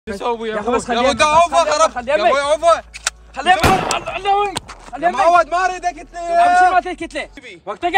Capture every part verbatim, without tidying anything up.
شو اسوي يا اخوي؟ يا ابوي عوفه خرب يا ابوي عوفه خليه خليه خليه معود ما اريد اكتله امشي ما تكتله وقتك.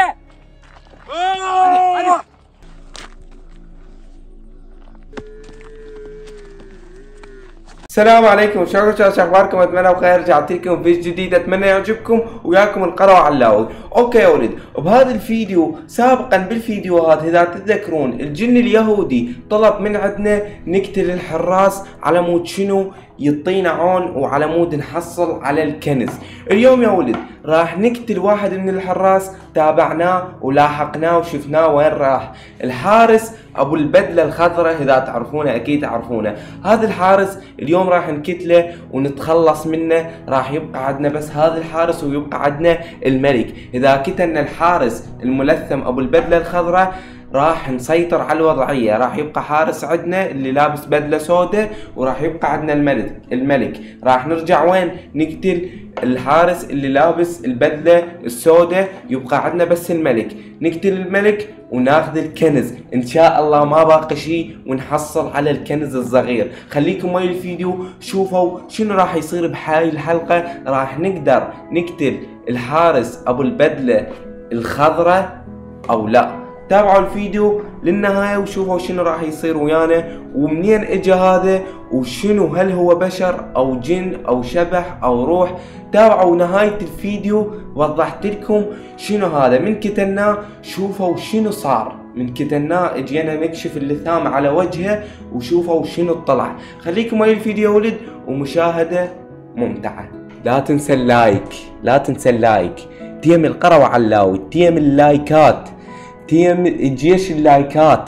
السلام عليكم، شلونكم؟ شو اخباركم؟ اتمنى بخير. رجعت لكم فيديو جديد، اتمنى يعجبكم وياكم القروع علاوي. اوكي يا ولد، بهذا الفيديو سابقا بالفيديوهات اذا تتذكرون الجن اليهودي طلب من عندنا نقتل الحراس على مود شنو؟ يعطينا عون وعلى مود نحصل على الكنز. اليوم يا ولد راح نقتل واحد من الحراس، تابعناه ولاحقناه وشفناه وين راح. الحارس ابو البدله الخضراء، اذا تعرفونه اكيد تعرفونه. هذا الحارس اليوم راح نقتله ونتخلص منه. راح يبقى عندنا بس هذا الحارس ويبقى عندنا الملك. اذا قتلنا الحارس الملثم ابو البدله الخضراء راح نسيطر على الوضعية. راح يبقى حارس عندنا اللي لابس بدلة سوداء، وراح يبقى عندنا الملك الملك راح نرجع وين؟ نقتل الحارس اللي لابس البدلة السوداء، يبقى عندنا بس الملك. نقتل الملك وناخذ الكنز ان شاء الله، ما باقي شيء ونحصل على الكنز الصغير. خليكم ويا الفيديو شوفوا شنو راح يصير بهاي الحلقة. راح نقدر نقتل الحارس ابو البدلة الخضراء او لا؟ تابعوا الفيديو للنهاية وشوفوا شنو راح يصير ويانا، ومنين اجى هذا، وشنو هل هو بشر او جن او شبح او روح. تابعوا نهاية الفيديو، وضحت لكم شنو هذا. من كتلناه شوفوا شنو صار، من كتلناه اجينا نكشف اللثام على وجهه وشوفوا شنو طلع. خليكم ويا الفيديو يا ولد ومشاهدة ممتعة. لا تنسى اللايك، لا تنسى اللايك، تيم القروة علاوي، تيم اللايكات، تيم جيش اللايكات،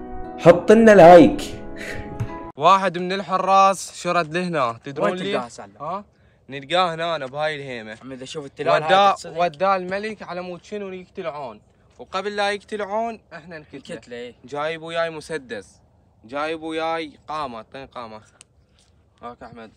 حط لنا لايك. واحد من الحراس شرد لهنا، تدرون وين ليه؟ تلقاه؟ ها؟ نلقاه هنا أنا بهاي الهيمة. عم اذا شوف التلال وداه وداه الملك على مود شنو يقتلعون، وقبل لا يقتلعون احنا نقتله. كتله ايه. جايب وياي مسدس، جايب وياي قامة. اعطيني قامة. هاك احمد.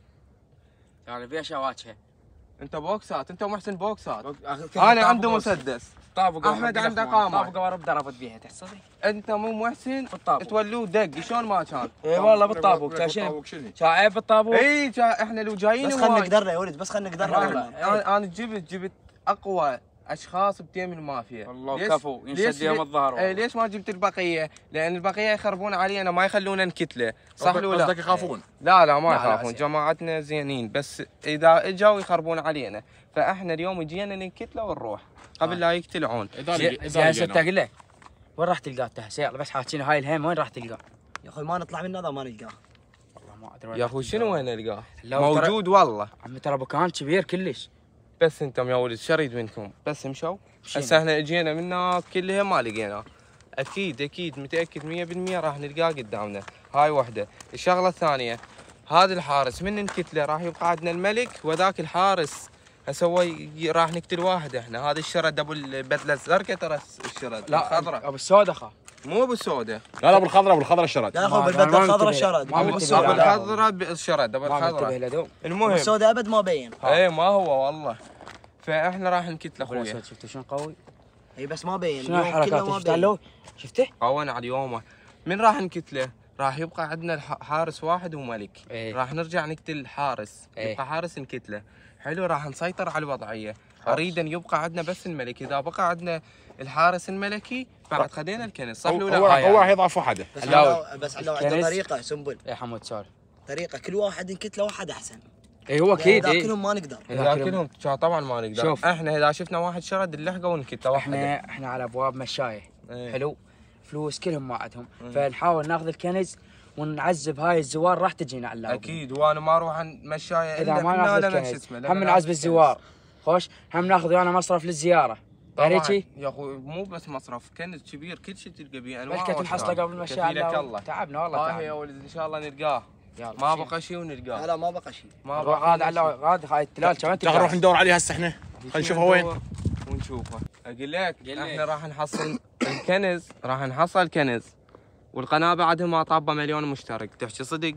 يعني فيها شواكه. انت بوكسات، انت ومحسن بوكسات. انا عنده مسدس. طابق احمد عنده قامة. طابق ورب ضربت بيها تحصل. انت مو محسن بالطابق تولوه دق شلون ما كان. اي والله بالطابق. شنو؟ شايب بالطابق. اي احنا لو جايين بس خلينا نقدر له يا ولد، بس خلينا نقدر له. انا انا جبت جبت اقوى اشخاص بتيم المافيا. والله كفو ينشد يوم الظهر. اي ليش ما جبت البقيه؟ لان البقيه يخربون علينا، ما يخلونا نكتله. صح ولا قصدك يخافون؟ لا لا ما يخافون، جماعتنا زينين، بس اذا اجوا يخربون علينا. فاحنا اليوم جينا نكتله ونروح قبل لا يقتلعون. يا ست اقول لك وين راح تلقاه تهسي؟ بس حاكينا هاي الهيم وين راح تلقاه؟ يا اخوي ما نطلع من هذا ما نلقاه. والله ما ادري يا اخوي شنو وين نلقاه؟ لو موجود والله. عمي ترى مكان كبير كلش. بس انتم يا ولد شريد منكم بس مشوا. هسه احنا اجينا من هناك كلها ما لقيناه. اكيد اكيد متاكد مية بالمية راح نلقاه قدامنا. هاي وحده. الشغله الثانيه، هذا الحارس من نقتله راح يبقى عندنا الملك، وذاك الحارس هسه هو راح نقتل واحد احنا. هذا الشرد ابو البدله الزرقاء ترى الشرد. لا الخضراء ابو السودا خا مو ابو السودا. لا لا ابو الخضراء، ابو الخضراء الشرد. لا اخوي بالبدله الخضراء الشرد. ما ابو منتبه الخضراء الشرد ابو الخضراء. المهم المهم السوداء ابد ما بين. اي ما هو والله. فاحنا راح نقتله اخويا. شفت شلون قوي؟ اي بس ما بين. شنو حركاته؟ شفت له؟ شفته؟ قونا على يومه. من راح نقتله؟ راح يبقى عندنا حارس واحد وملك. ايه. راح نرجع نقتل الحارس. ايه. يبقى حارس نقتله. حلو، راح نسيطر على الوضعيه. اريد ان يبقى عندنا بس الملك. اذا بقى عندنا الحارس الملكي بعد خدينا الكنز. صح ولا هو لا؟ هو راح يضعف وحده. بس لو بس لو عنده طريقه سنبل. يا حمود سولف. طريقه كل واحد نقتله واحد احسن. اي هو اكيد. اذا كلهم ما نقدر. اذا كلهم طبعا ما نقدر. شوف. احنا اذا شفنا واحد شرد اللحقه ونكته واحده. احنا احنا على ابواب مشايه. ايه. حلو. فلوس كلهم ما عندهم. فنحاول ناخذ الكنز ونعذب هاي الزوار راح تجينا على اللاعب. اكيد، وانا ما اروح عن مشايه اذا ما ناخذ الكنز هم نعذب الزوار. خوش هم ناخذ ويانا مصرف للزياره. طبعا يا اخوي مو بس مصرف، كنز كبير كل شيء تلقى بيه انواع. ملكة نحصله قبل المشاية على الله. تعبنا والله تعبنا. تعبنا. يا ولد ان شاء الله نلقاه. ما بقى شيء ونلقاه. لا لا ما بقى شيء. ما بقى غاد على غاد هاي التلال كمان تعال نروح ندور عليه هسه احنا. خلينا نشوفه وين. ونشوفه. اقول لك احنا راح نحصل الكنز، راح نحصل الكنز. والقناه بعدها ما طابه مليون مشترك. تحكي صدق؟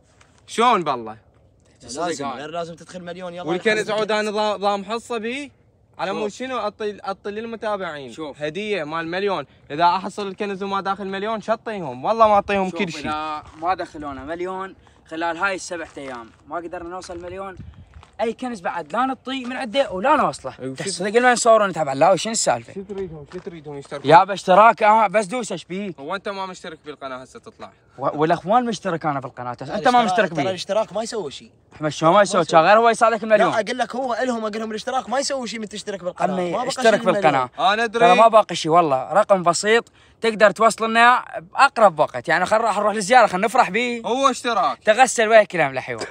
شلون بالله؟ لازم غير لازم تدخل مليون يلا. والكنز عود انا ضام حصه به على مود شنو؟ اعطي اعطي للمتابعين شوف. هديه مال مليون. اذا احصل الكنز وما داخل مليون شطيهم والله ما اعطيهم كل شيء. اذا ما دخلونا مليون خلال هاي السبعة ايام ما قدرنا نوصل مليون، اي كنز بعد لا نطي من عنده ولا نوصله. أيوة، تصدق ما نصور ونتعب علاوي شنو السالفه؟ شو تريدهم شو تريدهم يشتركوا؟ يا اشتراك اه بس دوس ايش بيه؟ هو انت ما مشترك بالقناه هسه تطلع؟ والاخوان مشترك انا بالقناه، انت ما مشترك ترى بيه. الاشتراك ما يسوي شيء. احمد شو ما يسوي غير هو يصادك لا المليون. اقول لك هو الهم اقول لهم الاشتراك ما يسوي شيء من تشترك بالقناه. عمي ما بقى شيء اشترك بالمليون. بالقناه. انا ادري ترى ما باقي شيء والله، رقم بسيط تقدر توصل لنا باقرب وقت، يعني خل راح نروح للزياره خلينا نفرح به. هو اشتراك تغسل وجهك كلام لحيوان.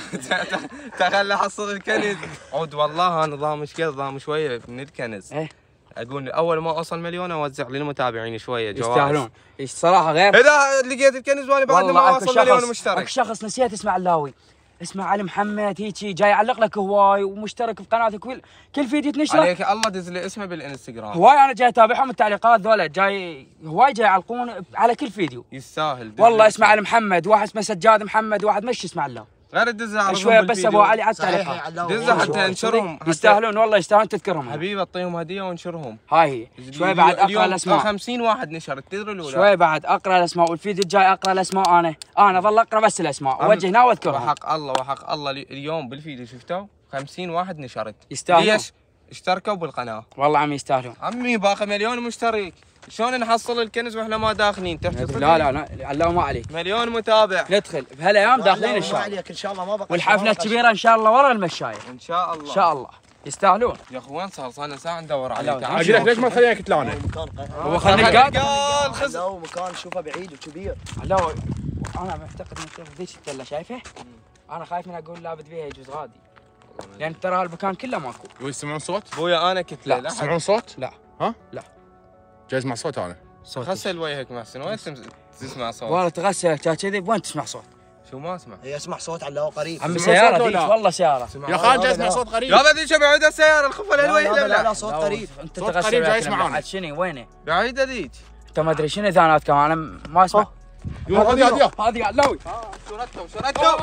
تخلى حصل الكنز عود. والله انا ضامن كذا ضامن شويه من الكنز. ايه اقول اول ما اوصل مليون اوزع للمتابعين شويه جوائز. يستاهلون الصراحه غير. اذا لقيت الكنز وانا بعد ما اوصل مليون مشترك. اكو شخص نسيت اسمه علاوي، اسمه علي محمد هيجي جاي يعلق لك هواي ومشترك في قناتك كل كل فيديو تنشره. عليك الله دز لي اسمه بالانستغرام. هواي انا جاي اتابعهم التعليقات ذولا، جاي هواي جاي يعلقون على كل فيديو. يستاهل والله اسمه علي محمد، واحد اسمه سجاد محمد، واحد مش اسمه علاوي. غير الدزة على شويه بس ابو علي على التعليقات. دزة حتى انشرهم. يستاهلون والله يستاهلون تذكرهم. حبيبي اعطيهم هديه وانشرهم. هاي هي شوي بعد اقرا الاسماء. خمسين واحد نشر تدري الاولى. شوي بعد اقرا الاسماء والفيديو الجاي اقرا الاسماء. انا انا اظل اقرا بس الاسماء واوجه هنا واذكرهم. وحق الله وحق الله اليوم بالفيديو شفتوا خمسين واحد نشرت. يستاهلون. ليش؟ اشتركوا بالقناه. والله عمي يستاهلون. عمي باقي مليون مشترك. شلون نحصل الكنز واحنا ما داخلين؟ تحت لا لا لا علاوي ما عليك. مليون متابع. ندخل بهالايام داخلين ان ما شاء الله. عليك ان شاء الله ما بقى. والحفله الكبيره ان شاء الله ورا المشاية ان شاء الله. ان شاء الله يستاهلون. يا اخوان صار صار ساعه ندور عليه. علاوي. تعال اجي لك ليش ما تخليها كتلانه؟ مكان هو خليك قاعد. قال خز لا مكان شوفه بعيد وكبير. علاوي انا معتقد انك ذيك التله شايفه؟ انا خايف من اقول لابد فيها يجوز غادي، لان ترى هالمكان كله ماكو. يسمعون صوت؟ ابويا انا كنت لا يسمعون صوت؟ لا ها؟ لا. جاي اسمع صوت انا. غسل وجهك محسن وين تسم- تسمع صوت؟ والله تغسل كذي وين تسمع صوت؟ شو ما اسمع؟ هي اسمع صوت على الهواء قريب. عمي تسمعون سياره صوت ذيك ولا؟ والله سياره. يا خال جاي اسمع صوت قريب. يا بدي شو بعيد السياره الخفه لا للوجه لا لا لا صوت قريب. انت صوت تغسل قريب جاي وجهك يسمع كلام. أنا. عاد شنو وينه؟ بعيده ذيك. انت ما ادري شنو اذانات كمان انا ما اسمع. يلا هذه هذه. هذه علاوي. شرتهم شرتهم.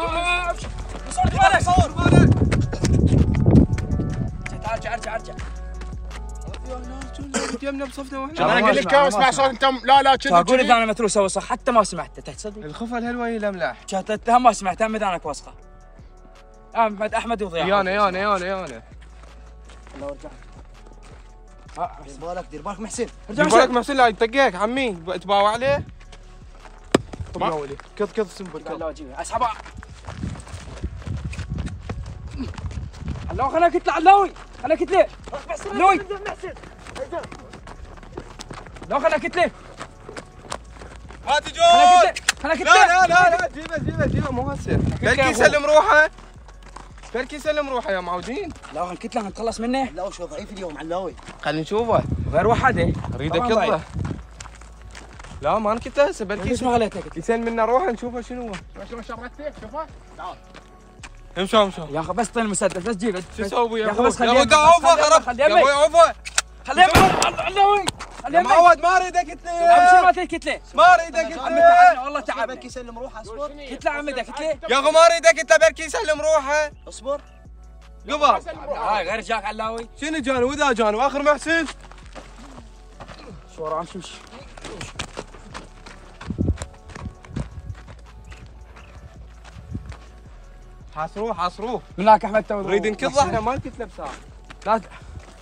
صور صور ارجع ارجع ارجع. جبنا بصفنا واحنا. انا ما اقول لك أسمع، ما اسمع أسمع. صوت انت لا لا كذي اقول كذي. اذا متروسه وسخ حتى ما سمعته تصدق؟ الخفه لهالوجه الاملاح. كانت ما سمعت هم اذانك وسخه. احمد احمد وضياء. يانا يانا يانا يانا. الله ارجع. دير بالك دير بالك محسن. ارجع بالك محسن لا يطقك عمي تباوع عليه. ما- كذ كذ سنبل لا اجيبه اسحبه. الله خليك تطلع علاوي خليك تطلع علاوي لا خليك تطلع ما خليك تجون. تطلع خليك لا تطلع. لا لا لا جيبه جيبه جيبه مو هسه. بركي يسلم روحه. بركي يسلم روحه يا معودين. لا خليك تطلع نتخلص منه. لا شو ضعيف اليوم علاوي. خلينا نشوفه. غير وحده اريده طبعاً كذبه. ضعيف. لا ما نكت هسه بركي ليش ما خليتك؟ يسلم لنا روحه نشوفه شنو هو. شوف شرتك شوفه. امشوا امشوا. يا اخي بس طين المسدس بس جيبه. شو اسوي يا يا اخي ابوي؟ بس يا خليه ابوي عوفه خرب. خليه يا ابوي عوفه. خليه علاوي يا خليه معود ما اريدك عم تلي. ما تكتله ما اريدك عمي تلي. تعبنا والله تعبنا. بركي يسلم روحه اصبر. كتله عمي كتله. يا اخي ما اريدك انت بركي يسلم روحه. اصبر. قبل هاي غير جاك علاوي. شنو جاني واذا جاني واخر محسن. شو وراه امشي امشي. حاصروه حاصروه. من هناك احمد تو نريد نكض احنا ما نكتله بساعه. لا ت-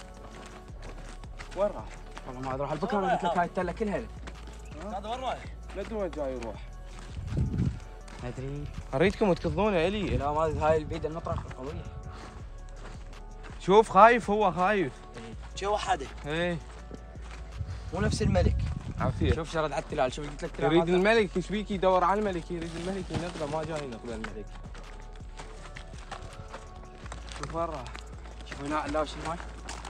وين راح؟ والله ما ادري راح البكره انا قلت لك هاي التله كلها لك. هذا وين رايح؟ لا ادري وين جاي يروح. ما ادري. اريدكم تكضونه الي. لا ما ادري هاي البيد المطرح قويه. شوف خايف هو خايف. شي وحده ايه مو نفس الملك. عافيه. شوف شرد على التلال شوف قلت لك تلال يريد هذا. الملك ايش بيك يدور على الملك يريد الملك ينقله ما جاي ينقله الملك. شوف وين راح؟ شوف هنا علاوي شنو هاي؟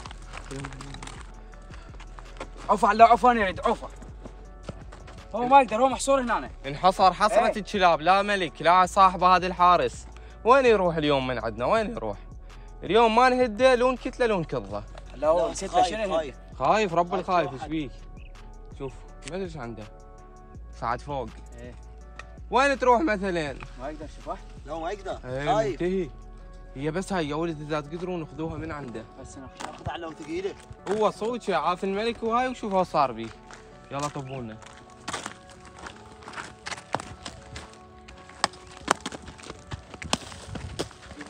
عوفه علاوي عوفه انا يريد عوفه. هو ما يقدر هو محصور هنا. انحصر حصرة إيه. الكلاب لا ملك لا صاحب هذا الحارس. وين يروح اليوم من عندنا وين يروح؟ اليوم ما نهده لون كتله لون كضه. لا هو نسيت له شنو خايف. خايف رب الخايف ايش بيك؟ شوف ما ادري ايش عنده. صعد فوق. إيه. وين تروح مثلا؟ ما يقدر شوفه. لا ما يقدر. ايه خايف. منتهي. هي بس هاي يا ولد اذا تقدرون خذوها من عنده. بس انا اخذ على ثقيله. هو صوت عاف الملك وهاي وشوف هو صار بيه. يلا طبونا.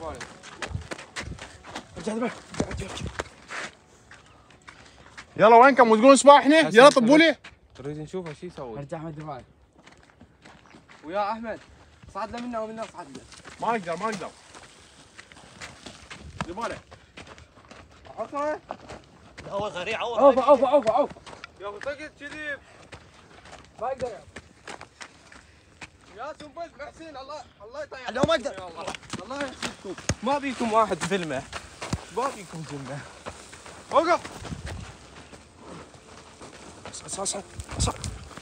رجع دبر يلا وينكم وتقولون صباحنا؟ يلا طبوا لي. نريد نشوفه شو يسوي. ارجع احمد دبر ويا احمد صعد له منا ومنا صعد له. ما نقدر ما نقدر. زباله. عطره. عوض غريب عوض. عوف عوف عوف عوف. يا اخي طقت كذي. ما اقدر يا سنبل محسن الله الله يطيح. لو ما اقدر. الله يحفظكم. ما بيكم واحد فيلمه. ما بيكم جنه. وقف. صح صح صح.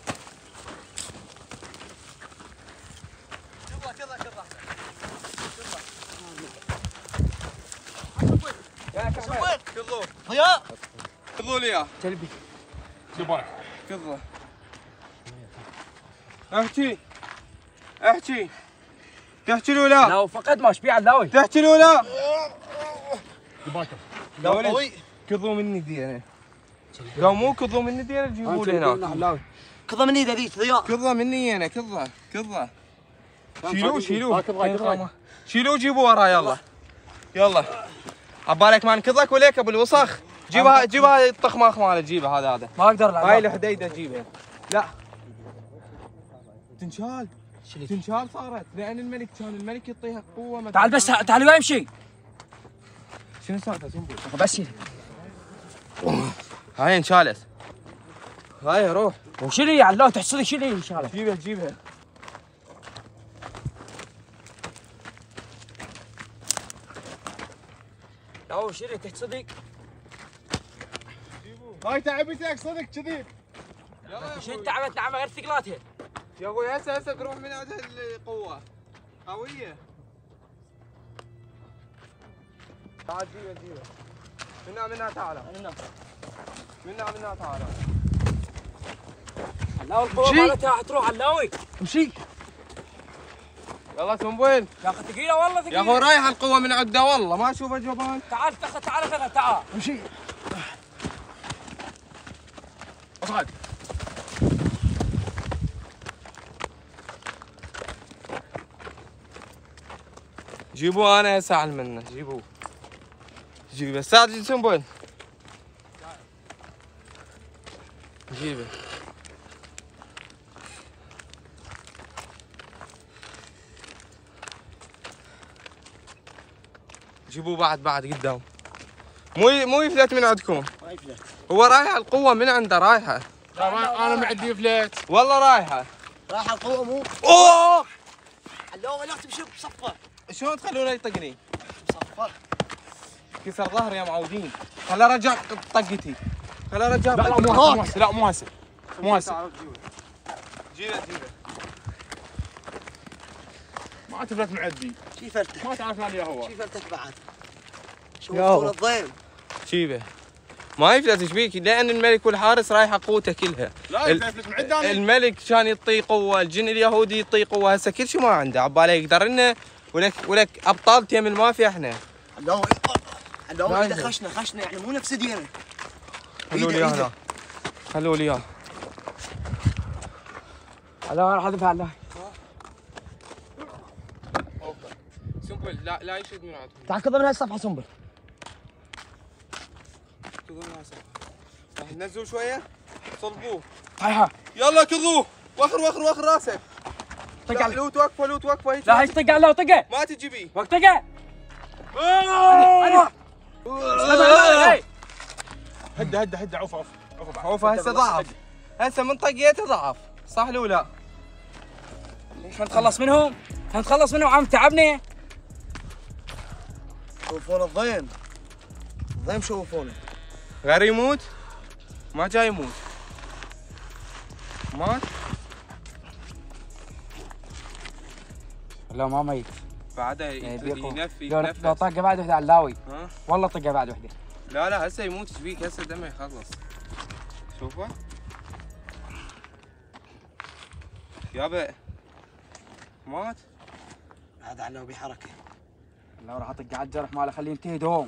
كذا كذا كذا. يا كحمد كذوه. ضياء. كذوا لي اياه. تلبي زباله. كذا. احكي. احكي. تحكي له لا؟ لا فقد ما شبيع اللاوي. تحكي له لا؟ زباله. لا قوي. كذوا مني دينا. لو مو كذوا مني دينا جيبوا لي هناك. كذا مني ذيك ضياء. كذا مني انا كذا كذا. شيلوه شيلوه. كذا كذا. شيلوه جيبوا وراه يلا. يلا. عبالك ما نكذك وليك ابو الوسخ. جيبها جيبها هاي الطخماخ ماله جيبها هذا هذا. ما اقدر هاي الحديده جيبها. لا. تنشال. تنشال صارت لان الملك كان الملك يعطيها قوه ما تعال بس تعال ويا امشي. شنو سالفه سنبل؟ بس شيل. هاي انشالت. هاي روح. وشيلي يا الله تحصلي شيلي ان شاء الله. جيبها جيبها. لا شيلي تحت صدق. هاي تعبتك صدق كذي. يلا شو تعبت نعمه غير ثقلاتها. يا ابوي هسه هسه تروح من عندها القوه. قويه. تعال جيبها جيبها. منا منا تعال. منا منا منا تعال. لا القوه مالتها حتروح علاوي. امشي. يلا سنبل. يا اخي ثقيله والله يا ثقيله. اخوي رايح القوه من عنده والله ما اشوفه جبان. تعال تاخذ تعال خذها تعال. امشي. اصعد. جيبوه انا هسه اعلم منه جيبوه. جيبه ساعد سنبل. جيبه. جيبوه بعد بعد قدام. مو مو يفلت من عندكم. ما يفلت. هو رايح القوة من عنده رايحة. لا انا معدي فلت. والله رايحة. راح القوه مو. اوه علوه لا تمشي بصفه. شلون تخلونه يطقني؟ بصفه. كسر ظهري يا معودين. خله رجع طقتي. خله رجع لا لا مو هسه مو هسه لا مو هسه. مو هسه. جيبه جيبه. ما تفلت معدي. شي فرتك. ما تعرف مالي هو. شي فرتك بعد. شوف يا طول الضيم. جيبه. ما يفلت ايش بيك لان الملك والحارس رايحه قوته كلها. لا يفلت معدي انا. الملك كان يعطيه قوه، الجن اليهودي يعطيه قوه، هسه كل شيء ما عنده، عباله يقدر لنا ولك ولك ابطال تيم المافيا احنا. علوه علوه لا اذا يفلت. خشنا خشنا يعني مو نفس دينا. خلوا لي اياه هنا. خلوا لي اياه. لا راح اذبح الله. سنبل لا لا يشد من عندكم. تعال كذا من هاي الصفحه سنبل. كذوه من هسه. راح تنزلوا شويه صلبوه. طيحه. يلا كذوه وخر وخر وخر راسك. طق لا عليه. لو توقفه لو توقفه هيك. لا هيك طق عليه وطقه. ما تجي بيه. وقت طقه. هد هد هد عوف عوف عوف عوف هسه ضعف. هسه من طقيته ضعف. صح لو لا؟ ليش نتخلص منهم؟ نتخلص منهم عم تعبني. شوفون الضيم. الضيم شوفونه. غير يموت؟ ما جاي يموت. مات؟ لا ما ميت. بعدها يعني ينفي بيقوم. ينفي لو لو ينفس. طقه بعد وحده علاوي. ها؟ والله طقه بعد وحده. لا لا هسه يموت ايش بيك هسه دمه يخلص. شوفه. يابا مات؟ هذا علوه بحركه. لو راح اطق على الجرح ماله خليه ينتهي دوم.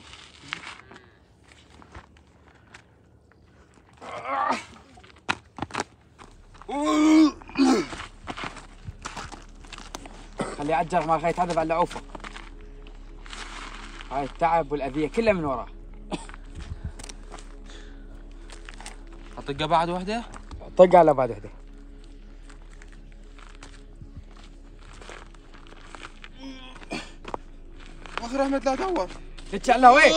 خليه على الجرح ماله خليه يتعذب على عوفه. هاي التعب والاذيه كلها من وراه. اطقه بعد وحده؟ طق على بعد وحده. اخر احمد لا تدور. لك على وين؟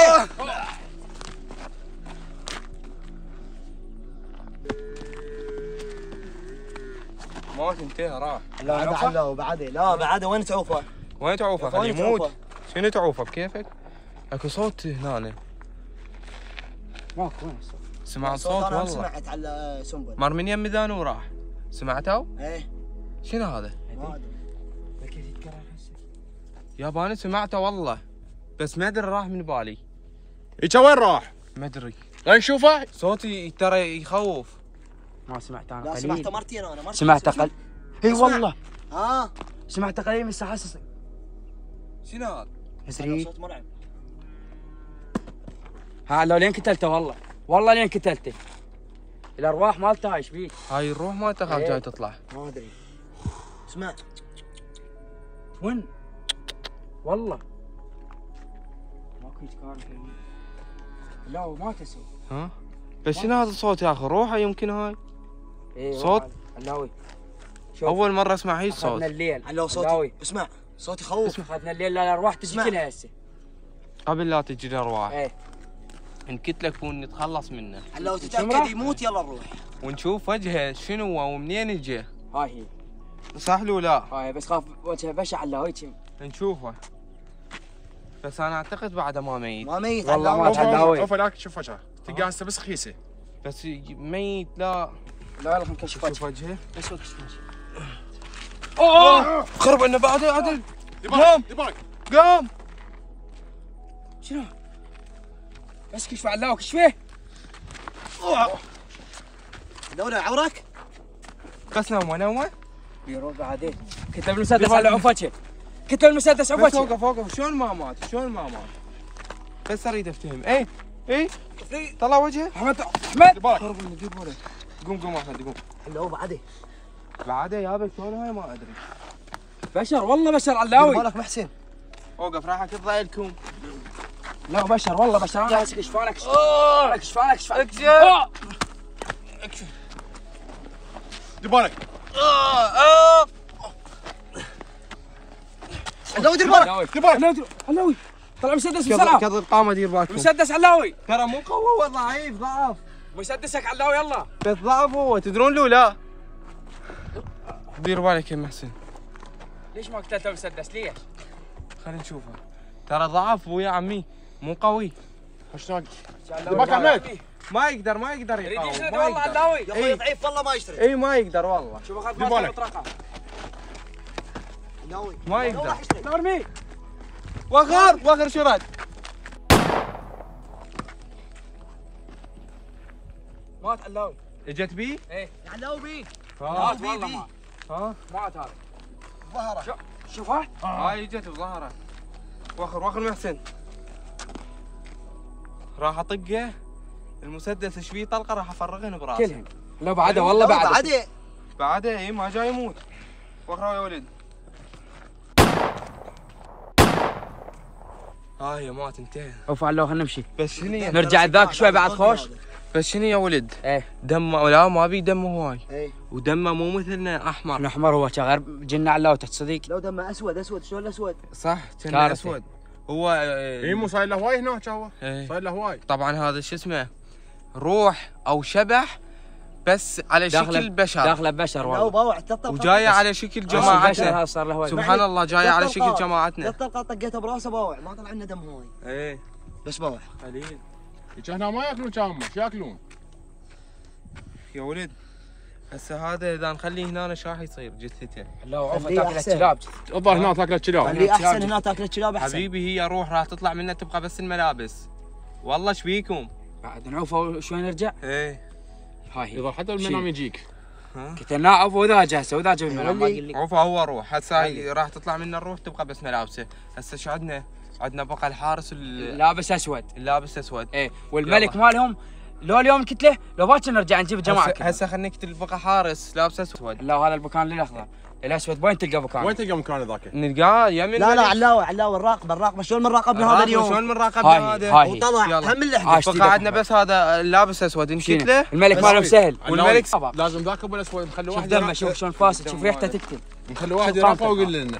مات انتهى راح. لا هذا علّه بعده لا بعده وين تعوفه؟ وين تعوفه؟ خليه وين يموت. تعوفه؟ شنو تعوفه بكيفك؟ اكو صوت هنا. ماكو وين الصوت؟ سمع صوت الصوت انا والله. سمعت على سنبل. مر من يم ذانو وراح. سمعتوا؟ ايه شنو هذا؟ ما ادري. كيف يتكرر هسه؟ ياباني سمعته والله. بس ما ادري راح من بالي. ايش وين راح؟ ما ادري. خلينا نشوفه. صوتي ترى يخوف. ما سمعت انا لا قليل. سمعته مرتين انا مرتين. سمعت قليل. اي اسمع. والله ها سمعت قليل بس حاسس شنو هذا؟ ادري. صوت مرعب. ها لو لين قتلته والله والله لين قتلته. الارواح مالته ايش بيك؟ هاي الروح ما تخاف إيه. جاي تطلع. ما ادري. اسمع وين؟ والله ماكو يتكرر كلمة. لا ما تسوي. ها؟ بس شنو هذا الصوت يا اخي؟ روحه يمكن هاي. ايه صوت؟ علاوي. شوف اول مرة اسمع هي الصوت. اخذنا الليل. علّه صوتي. علاوي. اسمع صوتي يخوف. اخذنا الليل لا الارواح تجي اسمع. كلها هسه. قبل لا تجي الارواح. ايه نكتلك ونتخلص منه. علّه شمرة؟ تتاكد يموت يلا نروح. ونشوف وجهه شنو هو ومنين اجى. هاي هي صح لو لا؟ هاي بس خاف وجهه بشع علاوي. نشوفه. بس انا اعتقد بعده ما ميت. ما ميت والله علّه. ما اوف تعلاوي. اوف هذاك شوف وجهه تلقاه هسه بس خيسه. بس ميت لا. لا لا نكشف شوف وجهه. وجهه. بس وجهه وجهه. اوه خرب انه بعده عدل. قام دباك قام. شنو؟ بس كشف علاوي كشفه. دولة عورك؟ بس نومه نومه. بيروح بعدين. كتب المسدس على عفوته. كتب المسدس بس عفوته. وقف وقف شلون ما مات؟ شلون ما مات؟ بس اريد افتهم. اي اي طلع وجهه. احمد احمد دباك خرب انه دير بالك. قوم قوم احمد قوم. علّه بعده. بعده يابا شلون هاي ما ادري. بشر والله بشر دير علاوي. بالك محسن. وقف راح تضيع لكم. لا بشر والله بشر. انا كشف انا كشف انا كشف انا كشف اكشف. آه. اكشف. دبالك علّه دير بالك. علاوي علاوي علاوي طلع مسدس بسرعه. كذا القامه دير بالكم. مسدس علاوي. ترى مو قوه هو ضعيف ضعف. مسدسك علاوي يلا. بس ضعف هو تدرون لو لا. دير بالك يا محسن. ليش ما قتلته مسدس ليش؟ خلينا نشوفه. ترى ضعف هو يا عمي مو قوي. شلون علاوي دباك احمد. ما يقدر ما يقدر يريد يقاوم يشرد ما والله يقدر. علاوي. يا إيه. اخوي ضعيف والله ما يشتري. اي ما يقدر والله. شوف اخذ دير مالته بالك. مطرقه. ناوي. ما يقدر. راح يشتري. لا ارميه. وخر وخر شرد. مات علاوي. اجت بي؟ ايه علّه بيه. ها مات والله مات. ها مات هذا. ظهره. شوف ها. هاي اجت بظهره. وخر وخر محسن. راح اطقه المسدس ايش فيه طلقه راح افرغهن براسه. كلهن. لا بعده والله بعده. بعده. بعده اي ما جاي يموت. وخر يا ولد. هاي مات انتهى. اوف علاوي خلينا نمشي. بس شنو يا- نرجع ذاك شوي بعد خوش. بس شنو يا ولد؟ ايه دمه لا ما بي دمه هواي. ايه ودمه مو مثلنا احمر. الاحمر هو غير جنة علاوي تحت صديق. لو دمه اسود اسود شلون الاسود؟ صح كان كارثة. اسود. هو اي مو صاير له هواي هناك هو إيه. صاير له هواي. طبعا هذا شو اسمه روح او شبح بس على داخله شكل بشر. داخله بشر لا والله. باوع تطلق. وجايه على شكل بشر جماعتنا. هذا صار له هواي. سبحان الله جايه على شكل جماعتنا. الطلقه طقيتها براسه باوع ما طلع لنا دم هواي. ايه بس باوع. قليل. هنا ما ياكلون كامل شو ياكلون؟ يا ولد هسه هذا اذا نخليه هنا شو راح يصير جثته؟ علاوي عوفه خليه تاكل أحسن. الكلاب. الظاهر هناك تاكل الكلاب. اللي احسن هنا تاكل الكلاب احسن. حبيبي هي روح راح تطلع منها تبقى بس الملابس. والله ايش بيكم؟ بعد نعوفه شوي نرجع. ايه هاي هي. يظهر حتى المنام يجيك. قلت له عوفه وذا هسه وذا جاب المنام ما قال لي. عوفه هو روح هسه هاي راح تطلع منه الروح تبقى بس ملابسه. هسه شو عندنا؟ عندنا بقى الحارس ال- لابس اسود. اللابس اسود. ايه والملك مالهم لو اليوم قلت له لو باكر نرجع نجيب جماعه هسه كلها. هسه خلينا نكتب بقى حارس لابس اسود. لا هذا المكان للاخضر. الاسود وين تلقى مكانه؟ وين تلقى مكان ذاك؟ نلقاه يمين لا لا الملك. علاوي علاوي الراقبه الراقبه شلون من راقبنا هذا اليوم؟ شلون من راقبنا هاي هذا؟ هاي وطلع يلا. هم اللحظه عاش. فقعدنا بس هذا لابس اسود نشيت له. الملك ماله سهل. والملك لازم ذاك ابو الاسود نخلي شوف واحد دمه يراقب- شوف شلون فاسد شوف ريحته تقتل. نخلي واحد شوف يراقبه قامته. ويقول لنا.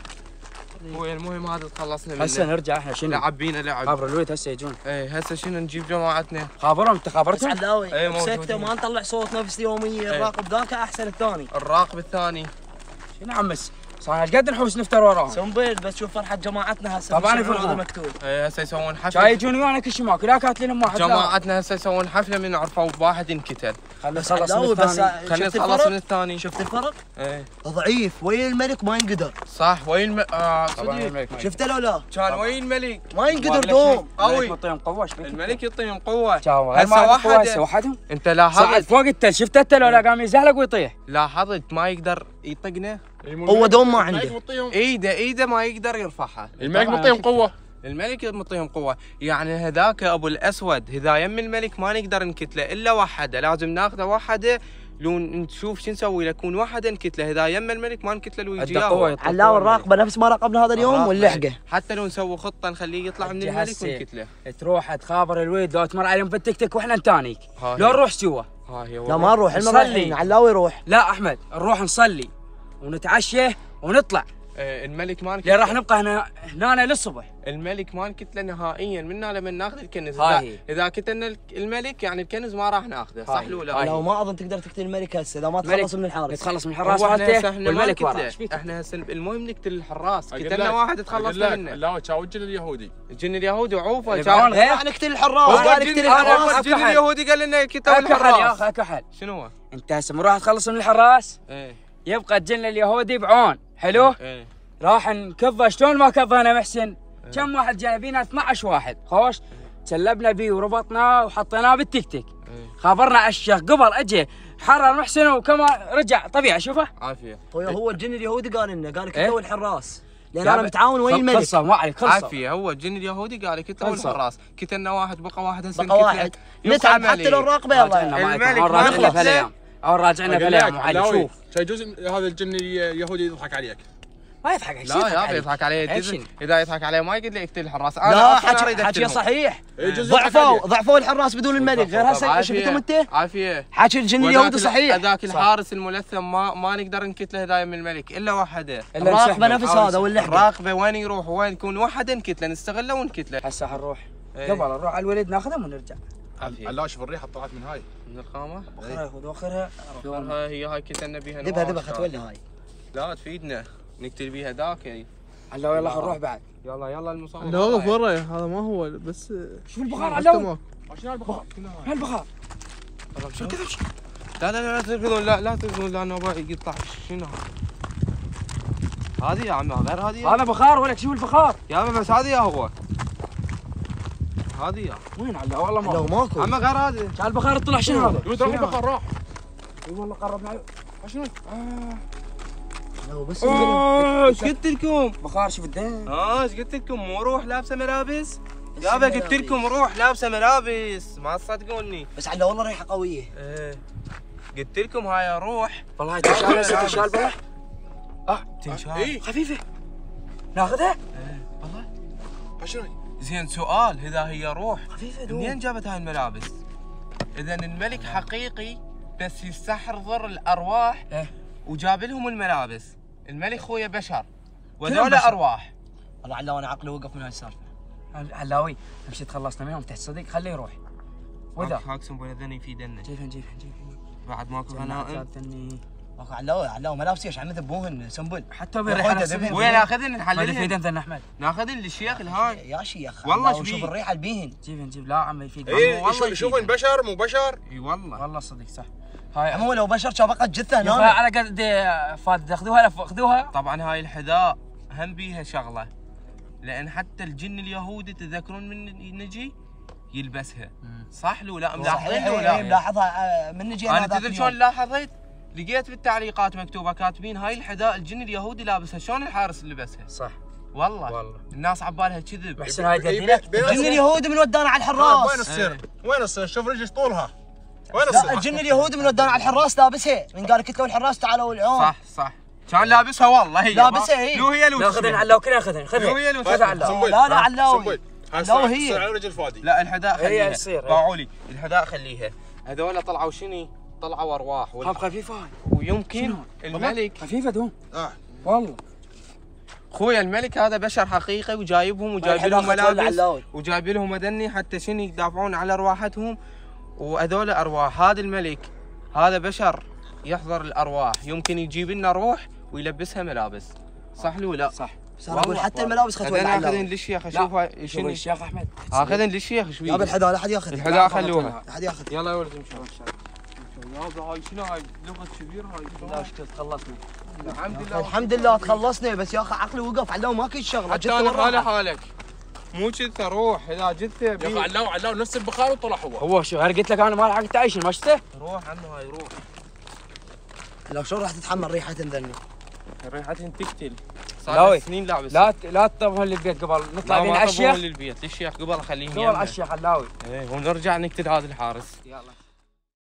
هو المهم هذا تخلصنا منه. هسه نرجع احنا شنو؟ لعب بينا لعب. خابر الولد هسه يجون. ايه هسه شنو نجيب جماعتنا؟ خابرهم انت بس خابرتهم؟ علاوي إيه، موجودين. سكته ما نطلع صوت نفس يوميه الراقب ذاك احسن الثاني. الراقب الثاني. شنو عمس؟ صار ايش قد نحوس نفتر وراهم؟ سنبل بس شوف فرحه جماعتنا هسه طبعاً بالشعور يفرحون. هذا مكتوب. ايه هسه يسوون جاي حفله. يجون ويانا كل شيء ماكو لا كاتلين واحد لا. جماعتنا هسه يسوون حفله من عرفوا بواحد انقتل. خلنا بس نخلص من علاوي بس الثاني. خلينا شفت نتخلص من الفرق؟ الثاني. شفت الفرق؟ ايه ضعيف وين الملك ما ينقدر. صح وين الم... آه طبعاً صدق الملك ما شفته لو لا؟ كان وين الملك؟ ما ينقدر يقدر. دوم. قوي. الملك مطيهم قوه ايش بيك؟ الملك يعطيهم قوه. هسه هسه واحد واحد وحدهم انت صعد لاحظت فوق التل شفت التل ولا قام يزحلق ويطيح؟ لاحظت ما يقدر يطقنا. هو دوم ما الملك عنده. مطيهم ايده ايده ما يقدر يرفعها. الملك طبعاً مطيهم شفته. قوه. الملك مطيهم قوه، يعني هذاك ابو الاسود اذا يم الملك ما نقدر نكتله الا وحده، لازم ناخذه وحده لو نشوف شو نسوي له، يكون وحده نكتله، اذا يم الملك ما نكتله لو يجي عنده قوه ياهو. يطلع علاوي قوة. الراقبه نفس ما راقبنا هذا اليوم واللحقه. حتى لو نسوي خطه نخليه يطلع من أنت الملك هسه ونكتله. تروح تخابر الولد لو تمر عليهم بالتيك توك واحنا نتانيك ها لو هي. نروح سوا. ها هي لا ما نروح نصلي. المرايحين علاوي يروح. لا احمد نروح نصلي ونتعشى ونطلع آه الملك ما لين راح نكتله. نبقى هنا هنا للصبح. الملك ما نكتله نهائيا منا لما ناخذ الكنز. هاي إذا- هي. اذا كتلنا الملك يعني الكنز ما راح ناخذه، صح هاي. لو هاي. لا؟ لو ما اظن تقدر تقتل الملك هسه اذا ما الملك- تخلص من الحارس. نتخلص من الحراس هو احنا هسه مالته احنا ما والملك وراه. نكتله. ايش فيك؟ احنا هسه المهم نقتل الحراس، أقول قتلنا لك- واحد أقول تخلصنا لك، منه. لا كاو الجن اليهودي. الجن اليهودي عوفه الفرعون غير. راح نقتل الحراس هو قال الجن يقتل هو الحراس. الجن أكحل. اليهودي قال لنا كتاب اكحل يا الحراس. اخي اكحل. شنو هو؟ انت هسه راح تخلص من الحراس ايه يبقى الجن اليهودي بعون حلو. ايه راح نكفى شلون ما كفينا محسن. كم واحد جانا بينا اثنعش واحد خوش سلبنا بيه وربطناه وحطيناه بالتيك تيك. ايه خابرنا الشيخ قبل اجى حرر محسن وكما رجع طبيعي شوفه. عافيه. هو هو الجن اليهودي قال لنا قال إيه؟ قتلوا الحراس لان يا انا ب- متعاون ويا خل- الملك. خلصه ما عليك خلصه. عافيه، هو الجن اليهودي قال كتلوا خلصة. الحراس، كتلنا واحد بقى واحد هسه بقى واحد نتعب حتى لو الراقبه يلا. راجعنا معك الملك أو ما راجعنا نخلص. بهالايام او راجعنا أقول بهالايام لك، علي علاوي، شوف شي جزء هذا الجن اليهودي يضحك عليك. ما يضحك عليك. لا يا يضحك عليه. إيش؟ اذا يضحك عليه ما يقدر يقتل الحراس. لا انا اصلا حكي اريد حكي اقتلهم. صحيح. إيه، جزء يضحك ضعفوا عليك. ضعفوا الحراس بدون الملك غير هسه عافية. شفتهم انت؟ عافيه. حكي الجن وذاك اليهودي ال- صحيح. ذاك الحارس الملثم ما ما نقدر نكتله دايم الملك الا وحده. إلا الراقبه نسحبه. نفس هذا واللحقه. الراقبه وين يروح وين يكون وحده نكتله نستغله ونكتله. هسه حنروح إيه. قبل نروح على الولد ناخذهم ونرجع. عافيه. علاوي شوف الريحه طلعت من هاي. من الخامه. اخرها ياخذ اخرها. آخرها هي هاي كتلنا بيها ذبها نواف. ذبها خطوله هاي. لا تفيدنا نقتل بيها ذاك. هلا يلا حنروح بعد. يلا يلا المصور. لا وقف وراي هذا ما هو بس شوف البخار علاوي. شنو البخار؟ هالبخار. شو كذا؟ لا لا لا لا تركضون، لا لا تركضون، لا نوبة يقطع. شنو هذه يا عم؟ غير هذه هذا بخار ولك شوف البخار. يا عم، بس هذه يا هو هذه يا وين علا والله ما لو ماكو عم، غير هذه. كان البخار طلع شنو هذا؟ يقول ترى البخار راح. اي والله قربنا. شنو؟ لو بس اوه ايش قلت لكم؟ بخار شوف الدم. اه ايش قلت لكم؟ مو روح لابسه ملابس؟ بس يابا قلت الملابس. لكم روح لابسه ملابس، ما تصدقوني. بس على والله ريحه قويه. ايه قلت لكم هاي روح والله تنشال تنشال بلح. اه تنشال. اي خفيفه. ناخذها؟ والله شنو؟ زين سؤال، اذا هي روح خفيفه دوم. منين جابت هاي الملابس؟ اذا الملك حقيقي بس يستحضر الارواح ايه وجاب لهم الملابس. الملك خويا بشر كلهم وذولا بشر. ارواح. والله علاوي انا عقلي وقف من هاي السالفه. علاوي نمشي تخلصنا منهم تحت صديق خليه يروح. وذا هاكسم ولا ذني في دنا جيفن جيفن جيفن. بعد ماكو غنائم. ماكو علاوي علاوي ملابس ايش عم ذبوهن سنبل. حتى يا بالريحه أخوي نفسها. ذبيحة. وين ناخذن ما في نحللهن؟ دم احمد. ناخذن للشيخ الهاي. يا شيخ والله علاوي إيش شوف بيه؟ الريحه البيهن. جيفن جيب لا عم يفيد. اي والله شوفوا يفيدنا. بشر مو بشر. اي والله. والله صدق صح. هاي عمو لو بشر كان بقت جثه يا أخوي هنا. على قد فات تاخذوها خذوها. طبعا هاي الحذاء هم بيها شغله، لان حتى الجن اليهودي تذكرون من نجي يلبسها، صح لو لا؟ ملاحظين صحيح لو إيه، لا؟ ملاحظها آه، من نجي انا ذاك تدري اليوم. شلون لاحظت؟ لقيت بالتعليقات مكتوبه كاتبين هاي الحذاء الجن اليهودي لابسها، شلون الحارس لبسها؟ صح والله والله. الناس عبالها كذب. محسن هاي إيه، تدينك. بين- الجن اليهودي من ودانا على وين الحراس. السير؟ وين السير؟ شوف رجلش طولها. وين لا السير؟ الجن اليهودي من ودانا على الحراس لابسها من قال كتلوا الحراس تعالوا العون. صح صح. كان لابسها والله هي لابسها هي. لو هي لو ناخذها علاوي كلها خذها خذها لو هي لو خذها علاوي سنبل لا لا علاوي سنبل هاي علاوي تصير هي. تصير على رجل فادي. لا الحذاء هي خليها تصير. باعوا لي الحذاء خليها. هذول طلعوا شني؟ طلعوا ارواح خاف خفيفه هاي ويمكن الملك خفيفه دوم اه والله. خويا الملك هذا بشر حقيقي وجايبهم وجايب لهم ملابس وجايب لهم مدني حتى شنو يدافعون على ارواحتهم. وهذول ارواح، هذا الملك هذا بشر يحضر الارواح، يمكن يجيب لنا روح ويلبسها ملابس. صح لو لا؟ صح. بس انا اقول حتى الملابس خذوها انا اخذن العلاوي. للشيخ لا اشوفها شنو شنو الشيخ احمد اخذن للشيخ شوي. يا الحذاء لا احد ياخذ. الحذاء خلوها. لا احد ياخذ. يلا يا ولد امشوا. يابا هاي شنو هاي لغه كبيره هاي. لا اشكال تخلصنا. الحمد لله الحمد لله تخلصنا بس يا اخي عقلي وقف علاوي ما كل شغله. حتى انا حالي حالك مو جثه روح اذا جثه يا اخي علاو علاو نفس البخار وطلع هو. هو شو انا قلت لك انا ما راح تعيش ما شفته. روح عنه هاي روح. لو شلون راح تتحمل ريحه ذني؟ ريحتهم تقتل. لاوي. صار سنين لابس. لا لا تطبهم للبيت قبل نطلع بين على الشيخ للبيت للشيخ قبل اخليهم قبل على الشيخ علاوي. ايه ونرجع نقتل هذا الحارس. يلا